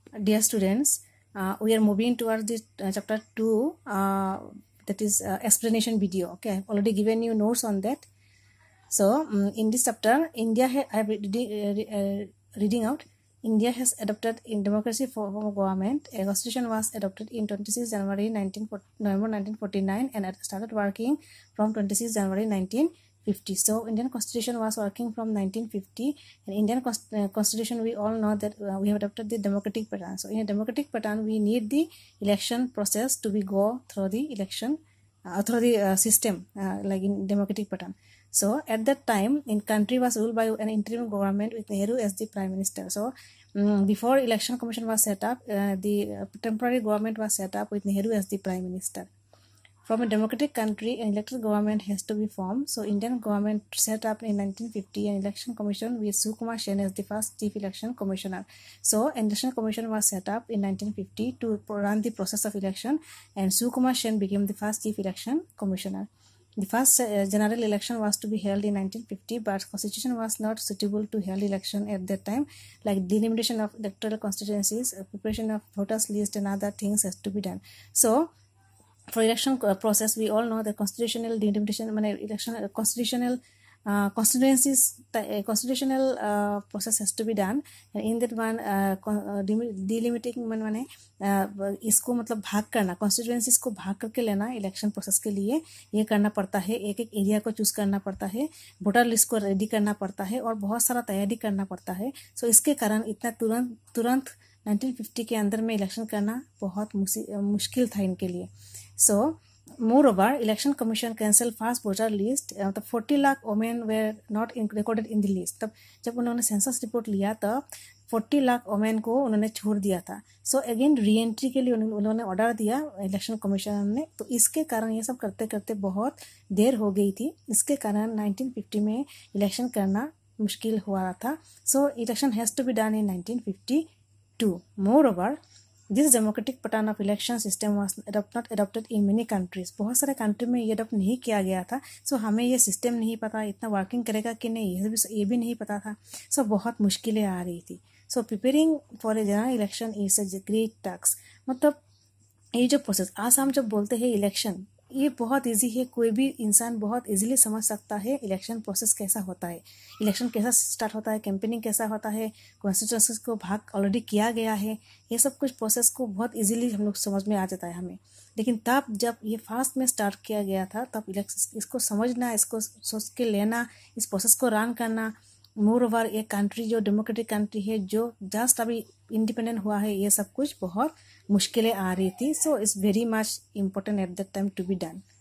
Dear students, we are moving towards this chapter 2, that is explanation video. Okay, I've already given you notes on that. So in this chapter, I have reading out. India has adopted in democracy form of government. A constitution was adopted in 26 January 1949 and started working from 26 January 1950. So Indian constitution was working from 1950, and Indian constitution, we all know that we have adopted the democratic pattern. So in a democratic pattern, we need the election process to be go through the election through the system like in democratic pattern. So at that time, in country was ruled by an interim government with Nehru as the prime minister. So before election commission was set up, the temporary government was set up with Nehru as the prime minister. From a democratic country, an elected government has to be formed. So Indian government set up in 1950 an election commission with Sukumar Sen as the first chief election commissioner. So an election commission was set up in 1950 to run the process of election, and Sukumar Sen became the first chief election commissioner. The first general election was to be held in 1950, but constitution was not suitable to hold election at that time. Like delimitation of electoral constituencies, preparation of voters list, and other things has to be done. So for election process, we all know the constitutional delimitation, election constitutional constituencies, constitutional process has to be done. And in that one delimiting माने इसको मतलब भाग करना, constituencies को भाग करके लेना election process के लिए ये करना पड़ता है। एक एक एरिया को चूज करना पड़ता है, वोटर लिस्ट को रेडी करना पड़ता है, और बहुत सारा तैयारी करना पड़ता है। सो इसके कारण इतना तुरंत 1950 के अंदर में इलेक्शन करना बहुत मुश्किल था इनके लिए। सो moreover, election commission cancelled first voter list. The 40 lakh women were not recorded in the list. तब जब उन्होंने सेंसस रिपोर्ट लिया तब 40 लाख वोमेन को उन्होंने छोड़ दिया था। सो अगेन री एंट्री के लिए उन्होंने ऑर्डर दिया इलेक्शन कमीशन ने। तो इसके कारण ये सब करते करते बहुत देर हो गई थी। इसके कारण 1950 में इलेक्शन करना मुश्किल हुआ था। So election has to be done in 1952. Moreover, this democratic pattern of election system was not adopted in many countries. बहुत सारे कंट्री में ये अडॉप्ट नहीं किया गया था। सो हमें ये सिस्टम नहीं पता इतना वर्किंग करेगा कि नहीं, ये भी नहीं पता था। सो बहुत मुश्किलें आ रही थी। So preparing for a general election is a great task. मतलब ये जो प्रोसेस, आज हम जब बोलते हैं इलेक्शन, ये बहुत इजी है, कोई भी इंसान बहुत इजीली समझ सकता है इलेक्शन प्रोसेस कैसा होता है, इलेक्शन कैसा स्टार्ट होता है, कैंपेनिंग कैसा होता है, कॉन्स्टिट्यूएंसीज को भाग ऑलरेडी किया गया है। ये सब कुछ प्रोसेस को बहुत इजीली हम लोग समझ में आ जाता है हमें। लेकिन तब जब ये फास्ट में स्टार्ट किया गया था, तब इसको समझना, इसको सोच के लेना, इस प्रोसेस को रन करना, मोर ओवर एक कंट्री जो डेमोक्रेटिक कंट्री है, जो जस्ट अभी इंडिपेंडेंट हुआ है, ये सब कुछ बहुत मुश्किलें आ रही थी। So it's very much important at that time to be done.